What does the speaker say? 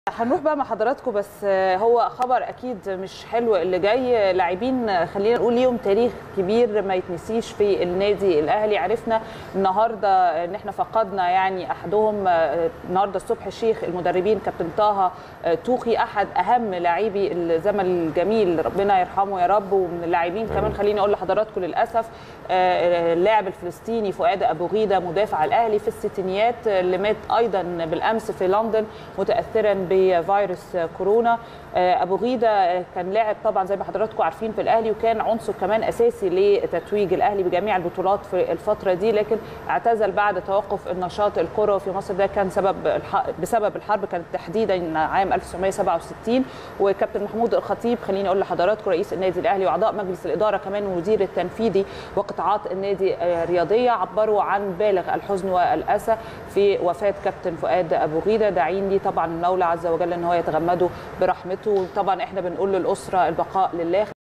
هنروح بقى مع حضراتكم، بس هو خبر اكيد مش حلو اللي جاي. لاعبين خلينا نقول ليهم تاريخ كبير ما يتنسيش في النادي الاهلي. عرفنا النهارده ان احنا فقدنا يعني احدهم النهارده الصبح، الشيخ المدربين كابتن طه توخي، احد اهم لاعبي الزمن الجميل، ربنا يرحمه يا رب. ومن اللاعبين كمان خليني اقول لحضراتكم للاسف اللاعب الفلسطيني فؤاد ابو غيده مدافع الاهلي في الستينيات، اللي مات ايضا بالامس في لندن متاثرا بفيروس كورونا. ابو غيده كان لاعب طبعا زي ما حضراتكم عارفين في الاهلي، وكان عنصر كمان اساسي لتتويج الاهلي بجميع البطولات في الفتره دي، لكن اعتزل بعد توقف النشاط الكروي في مصر. ده كان بسبب الحرب، كانت تحديدا عام 1967. وكابتن محمود الخطيب خليني اقول لحضراتكم رئيس النادي الاهلي واعضاء مجلس الاداره كمان والمدير التنفيذي وقطاعات النادي الرياضيه عبروا عن بالغ الحزن والاسى في وفاه كابتن فؤاد ابو غيده، داعين لي طبعا المولى عز وجل ان هو يتغمده برحمته. وطبعا احنا بنقول للاسره البقاء لله.